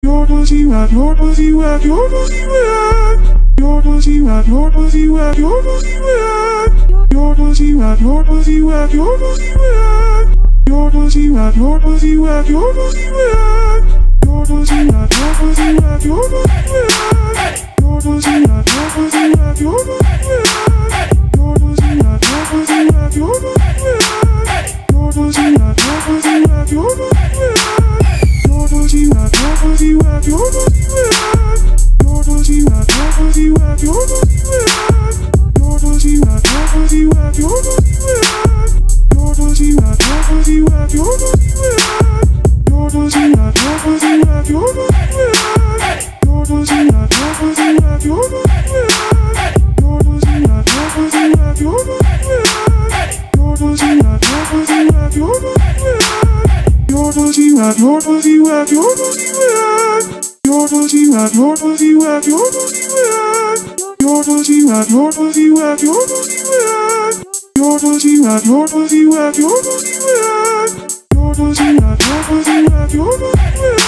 Your pussy wet, your pussy wet, your pussy wet. Your pussy wet, your pussy wet, your pussy wet. Your pussy wet, your pussy wet, your pussy wet. Your pussy wet, your pussy wet, your pussy wet. Your pussy wet, your pussy wet, your pussy wet. Your pussy wet, your pussy wet, your pussy wet. Your pussy wet, your pussy wet, your pussy wet. Your pussy wet, your pussy wet, your pussy wet. Your pussy wet, your pussy wet, your pussy wet. Your pussy wet, your pussy wet, your pussy wet. Your pussy wet, your pussy wet, your pussy wet. Your pussy wet, your pussy wet, your pussy wet. Your pussy wet, your pussy wet, your pussy wet. Your pussy wet, your pussy wet, your pussy wet. Your pussy wet, your pussy wet, your pussy wet. Your pussy wet, your pussy wet, your pussy wet. Your pussy wet, your pussy wet, your pussy wet. Your pussy wet, your pussy wet, your pussy wet. Your pussy wet, your pussy wet, your pussy wet. Your pussy wet, your pussy wet, your pussy wet. Your pussy wet, your pussy wet, your pussy wet.